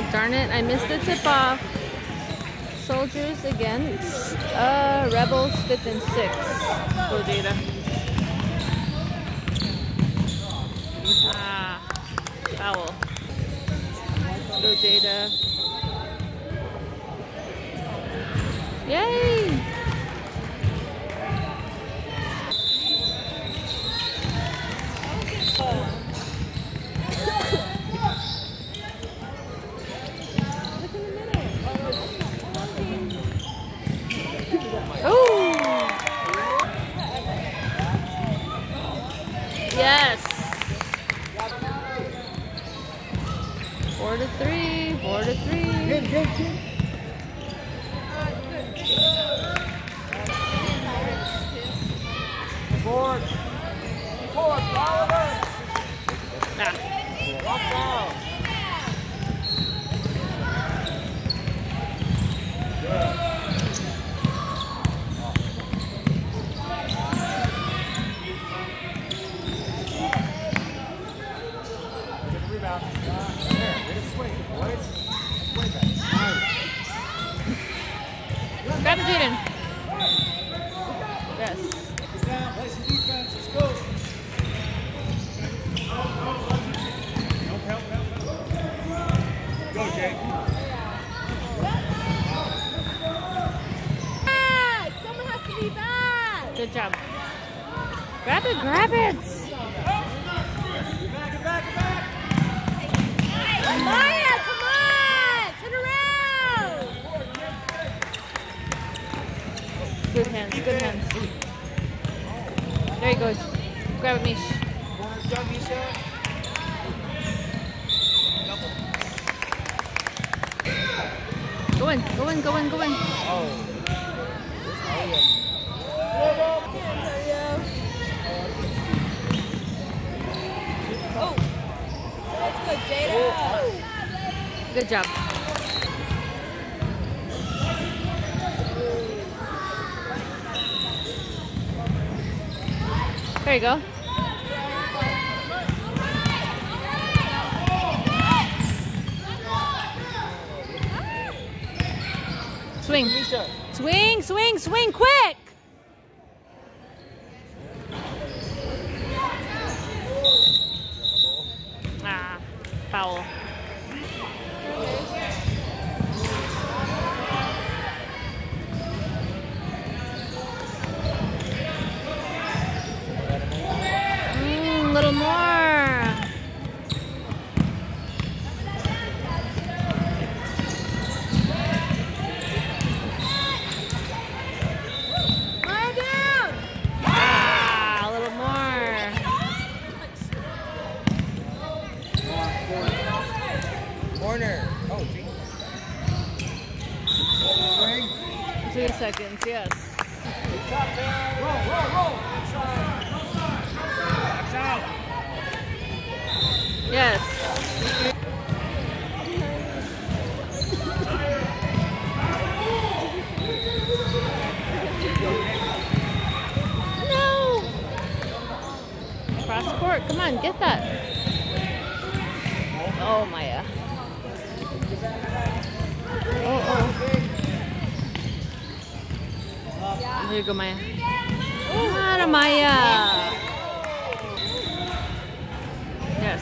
Darn it, I missed the tip-off. Soldiers against Rebels 5th and 6th. Go Jada. Ah, foul. Go Jada. Yay! Yes. 4-3. 4-3. Forward, Oliver. Nah. Walk out. Rebound. There, way to swing, boys. Swing back. Grab it, Jaden. Yes. Down, play some defense. Let's go. Help. Go, Jake. Back! Someone has to be back! Good job. Grab it, grab it. Get back. Maya, come on! Turn around! Good hands, good hands. There you go. Grab it, Mish. Go in. Oh. Oh! That's good, Jada! Good job. There you go. Swing. Swing, quick! Ah, foul. A little more. Ah, a little more. Corner. Oh, gee. 2 seconds, yes. Roll. Box out. Yes. No. Cross court. Come on, get that. Oh, Maya. Oh. There you go, Maya. Come on, Maya. Yes.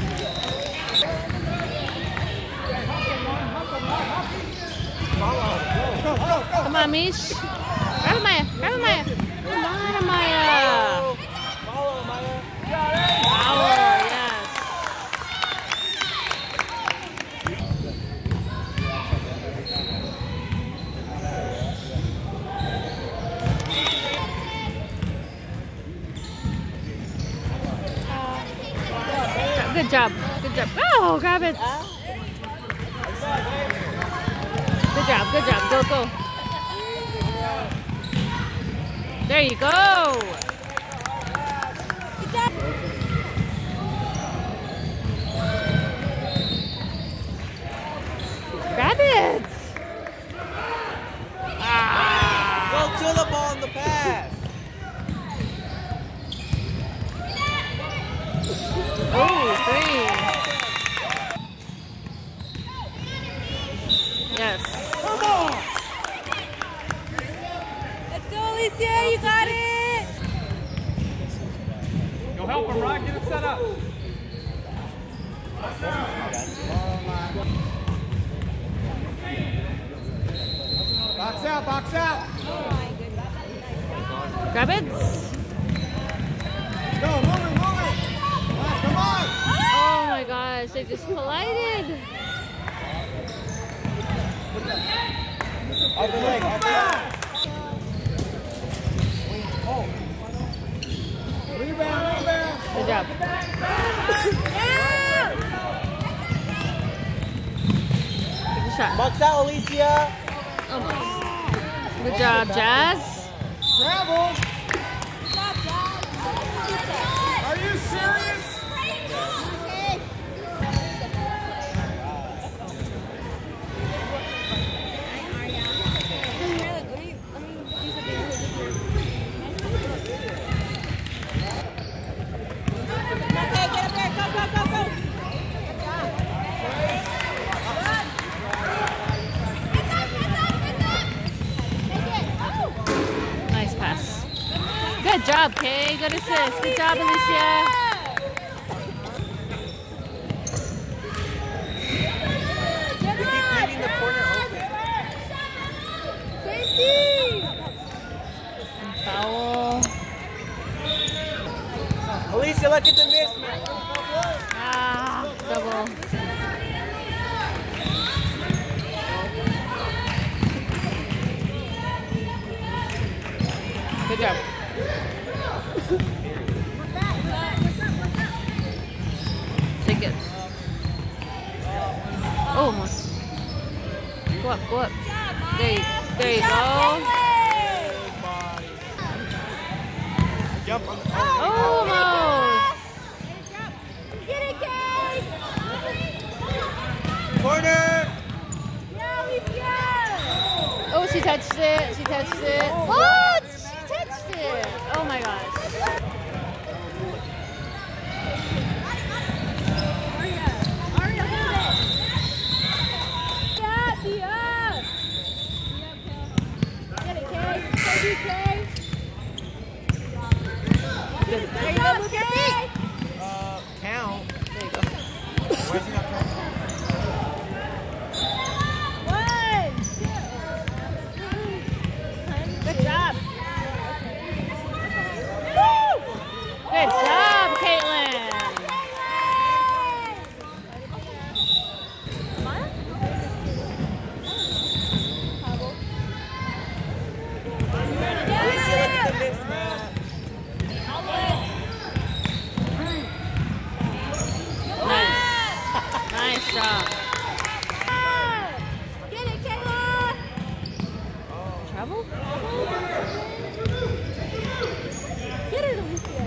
Come on, Mish. Grab it, Maya. Come on, Maya. Follow, Maya. Power, yes. Good job. Oh, grab it. Good job. Go. There you go. Grab it. Ah. Go to the ball in the pass. Oh, 3. Yes. Come on! Let's go, Alicia. You got it. Go help him, Rod. Get him set up. Box out, box out. Grab it. Go, move it, move it. Come on. Oh my gosh, they just collided. Off the leg, off the leg. Oh. Rebound, rebound. Good job. Take a shot. Box out, Alicia. Almost. Good job, Jazz. Travel. Are you serious? Nice pass. Good job, Kay. Good assist. Good job, Alicia. They keep leaving the corner open. Foul. Alicia, look at the mismatch. Ah, double. Good job. Take it. Oh, almost. Go up, go up. There you go. Jump on the Almost. Get it, Kay. corner. Yeah, Alicia. Oh, she touched it. She touched it. What? She touched it. Oh my gosh. Count. There you go. Why is he not counting? Good job. Good job, Caitlin. Alicia, look at the mismatch. Nice. Nice job. Get it, Kayla. Trouble? Get it, Alicia.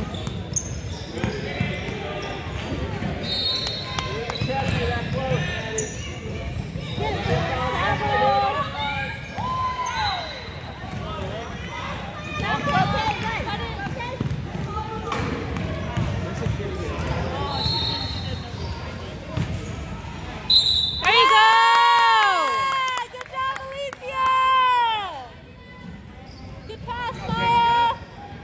There you go! Good job, Alicia. Good pass, Maya.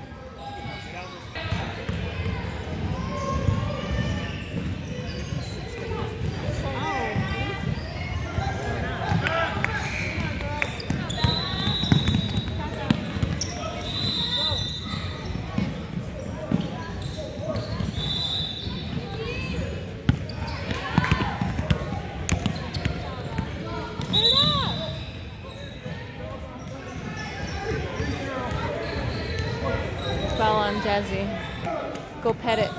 Foul on Jazzy. Go pet it.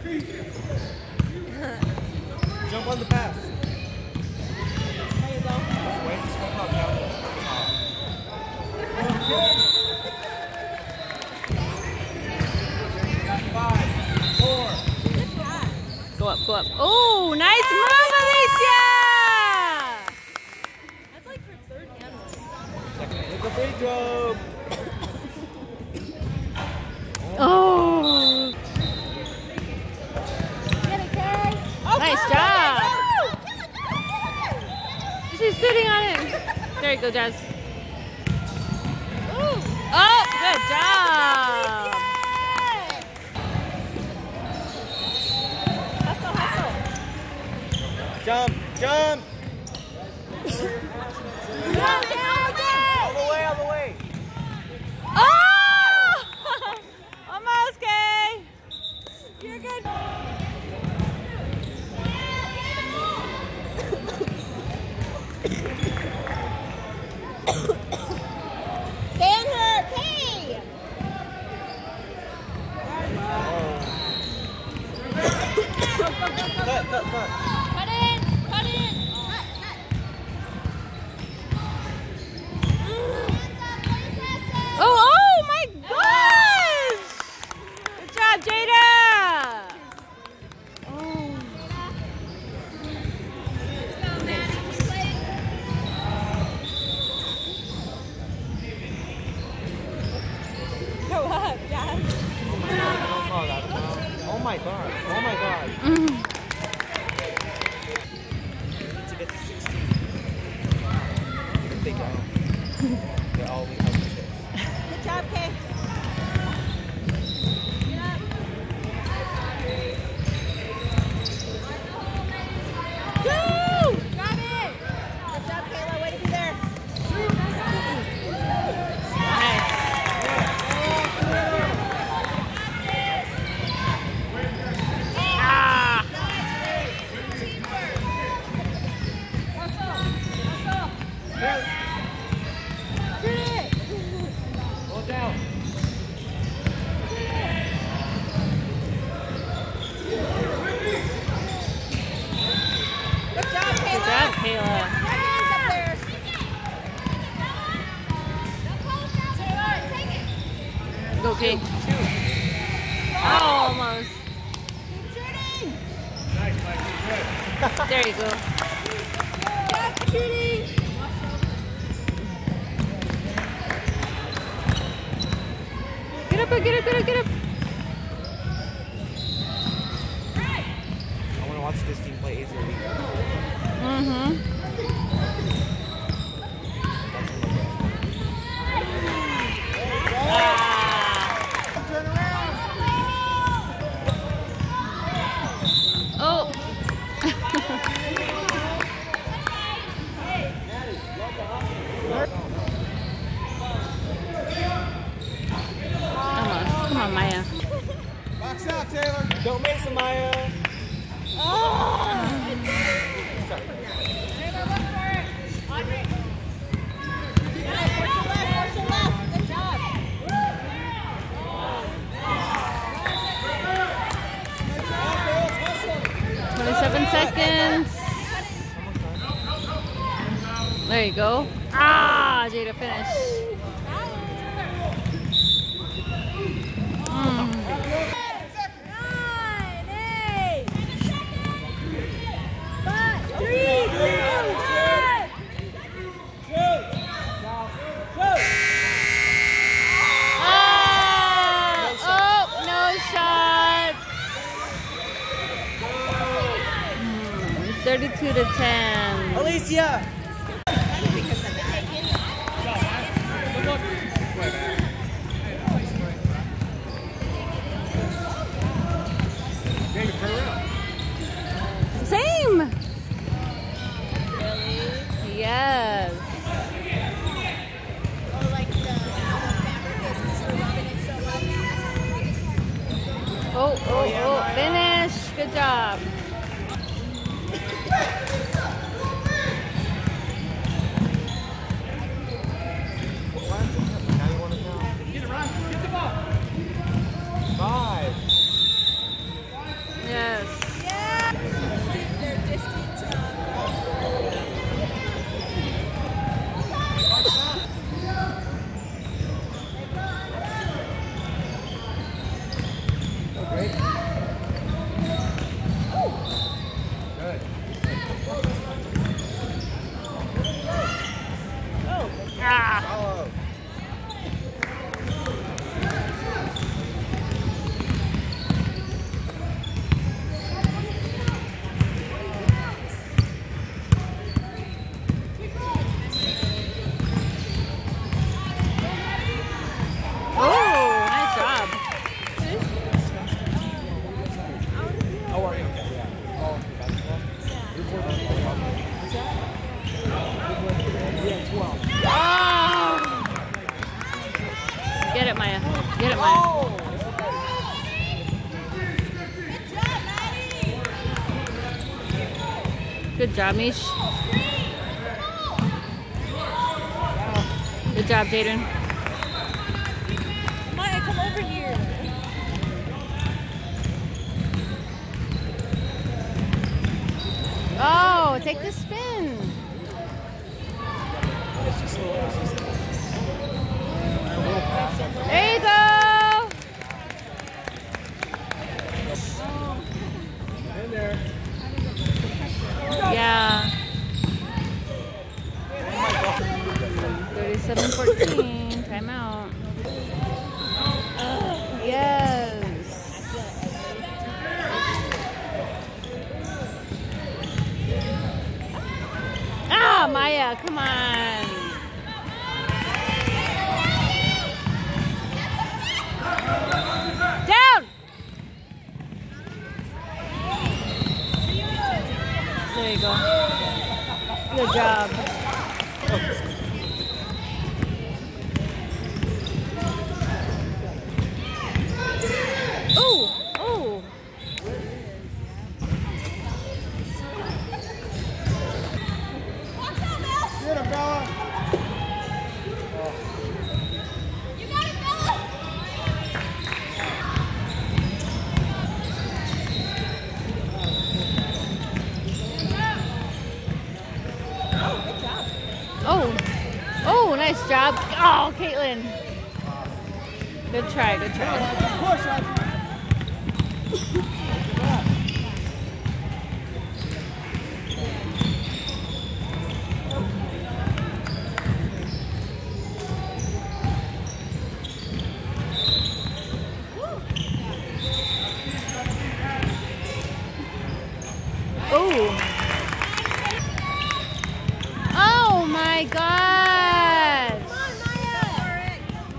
Jump on the pass. There you go. Wait, just go up, count. Go up, go up. Oh, nice move, Alicia! That's like her third handle. Look at free throw. Oh, Get it, Kay. nice job. She's sitting on it. There you go, Jazz. Oh, good job. Hustle, hustle. Jump, jump. Go, go, go. All the way, all the way. Oh! Almost, Kay. You're good. Stay on her, Kay. Cut. Cut in, cut in. Oh my gosh! Good job, Jada! Oh. Go up, Jazz. Don't call that out. Oh my god. Oh my god. To get to 16. If they go. They all leave out the chips. Good job, Kay. Get up. Go! Got it. Good job, Kayla. Way to be there. Ah! Go down. Good job, Kayla. Good job, Kayla. Hands up there. Go, Kay. Oh, almost. Shooting. There you go. Good shooting. Get up, get up, get up, get up. I want to watch this team play Acer League. Mm-hmm. Oh. Come on, Maya. Box out, Taylor. Don't miss it, Maya. Good job. 27 seconds. There you go. Ah, Jada finished. Mm. 9, 8, 5, 3, 2, 1. Ah! Oh, no shot. 32 to 10. Alicia. Same. Yes. Oh, like the fabric is so rubbing it so well. Oh, finish. Good job. Now you want to count? Get it, Ron. Get the ball. 5. Yes. Yeah. They're distant. Great. job, Mish. Good job, Jaden. Maya, come over here. Oh, take the spin. There you go. In there. Yeah. 37-14. Timeout. Yes. Ah, Maya, come on. Down. There you go. Good job. Oh, oh. Get him, Bella. You got it, Bella. Oh, oh, nice job. Oh, Caitlin. Good try, good try. Push, Audrey. Oh. Oh my God. Come on, Maya.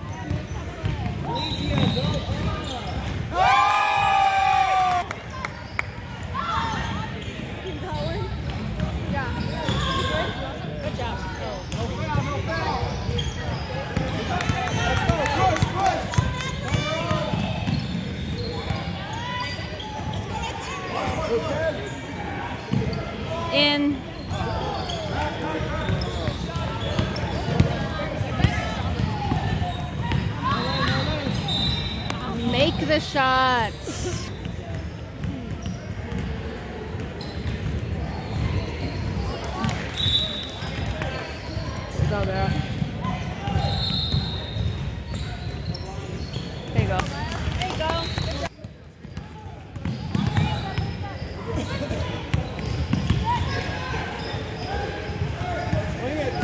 Keep going. Yeah. Good job. No foul, no foul. Let's go, push, push. In. Make the shots. Down there. There you go. There you go. Swing it.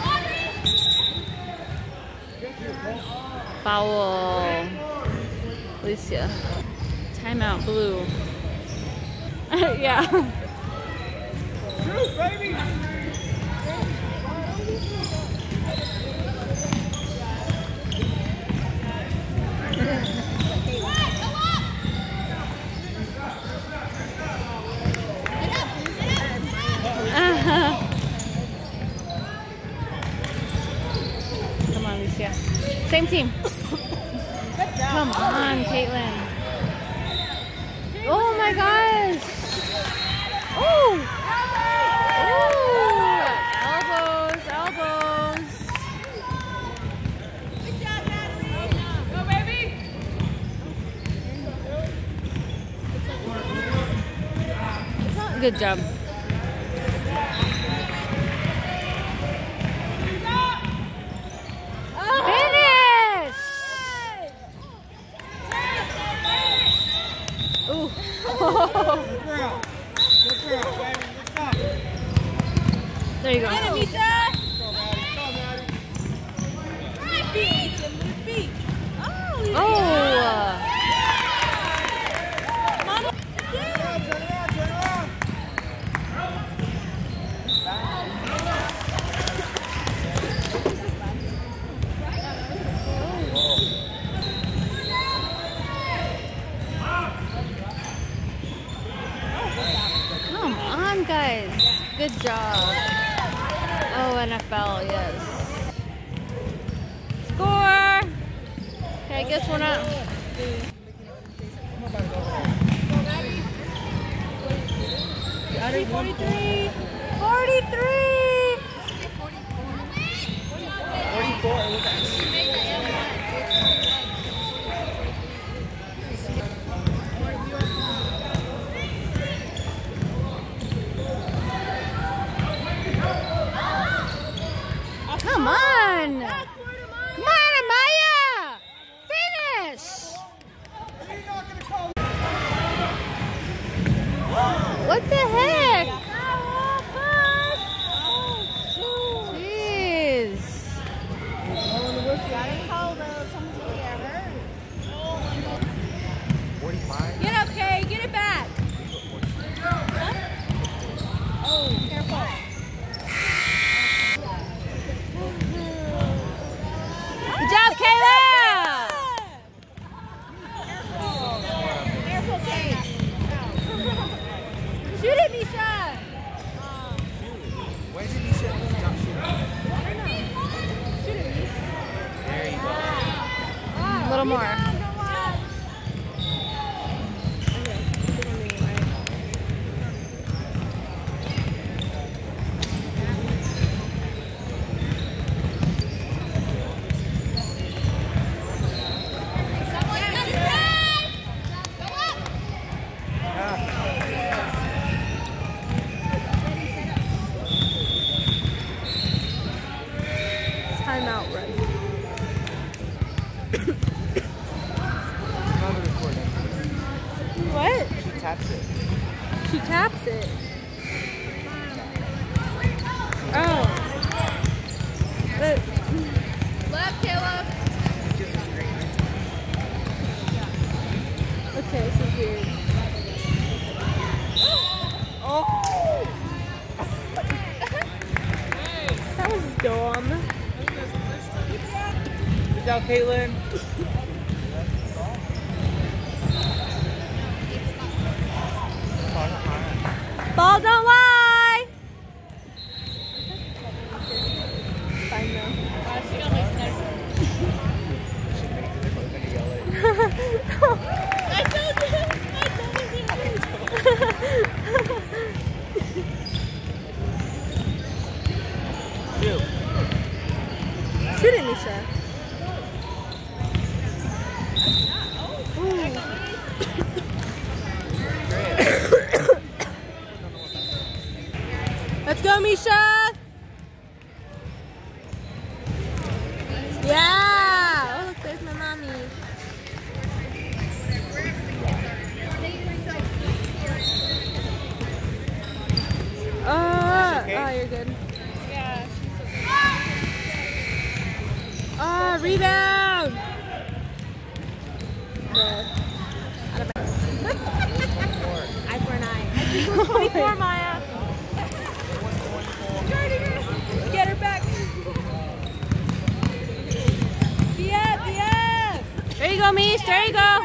Foul. Alicia. Timeout, blue. Yeah. Shoot, baby. Come on, Alicia. Same team. Come on, Caitlin. Oh my gosh. Oh. Oh. Elbows, elbows. Good job, Natalie. Go, baby. Good job. Finish. Ooh. Good girl. Good girl, baby. Let's go. There you go. Get it, Misha. Let's go, Maddie. Go, Maddie. Right feet. Move feet. Oh. Oh. Mama. Turn around, turn around, turn around. Come on, guys. Good job. Oh, NFL, yes. Score! Okay, guess one up. Ready? 43. 43! 44. It was actually. Come on! Come on, Amaya! Finish! What the heck? Jeez. Gotta call though. Someone's gonna get hurt. 45. Get up, Kay. Get it back. Oh, careful. Good job, Kayla! Careful, Kay. Shoot it, Misha. Where's he shoot? Not shooting. Shoot it, Misha. There you go. A little more. Timeout run. Another recording. What? She taps it. She taps it. Oh. But Left, Caleb. Just a screen. okay, this is weird. Oh! That was dumb. Good job, Caitlin. Ball don't lie. It's fine though. I told you. Shoot. Shoot it, Misha. Let's go, Misha! Yeah! Oh, look, there's my mommy. Oh, you're good. Yeah. Oh, rebound! Eye for an eye. 24, Maya. Get her back. Be up. There you go, Mish. There you go.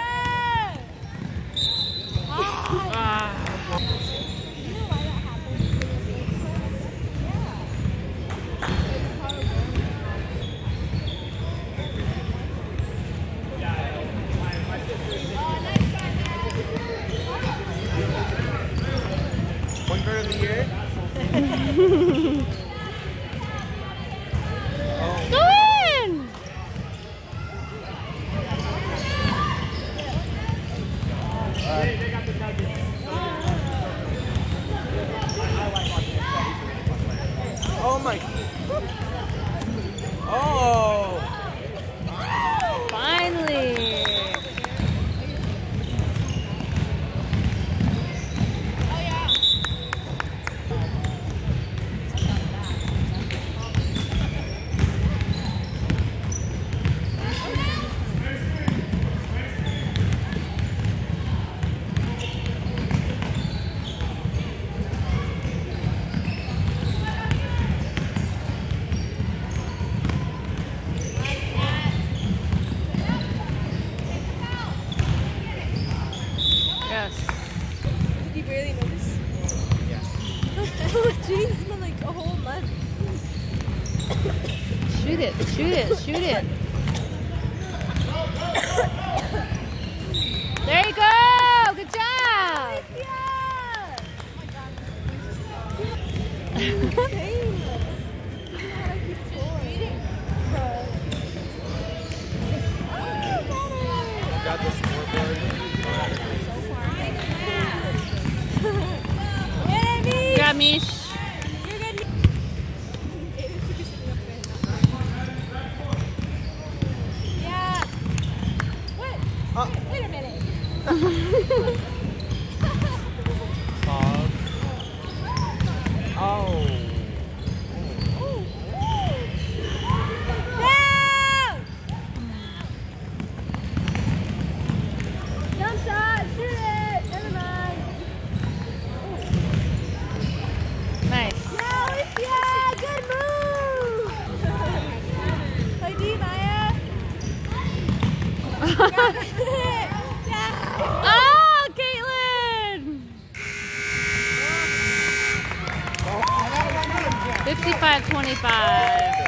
Point guard of the year. Go in! Oh my. Oh. Finally. Yes. Did you barely notice? Yeah. Oh, jeans smell like a whole month. Shoot it. Shoot it. Shoot it. There you go. Good job. Got the scoreboard. Grab Mish. Yeah. What? Wait a minute. Pause. Oh. No! Jump shot, shoot it. Never mind. Nice. Yeah, Alicia, good move. Play D, Maya. Got it. Yeah. Oh, Caitlin! 55-25.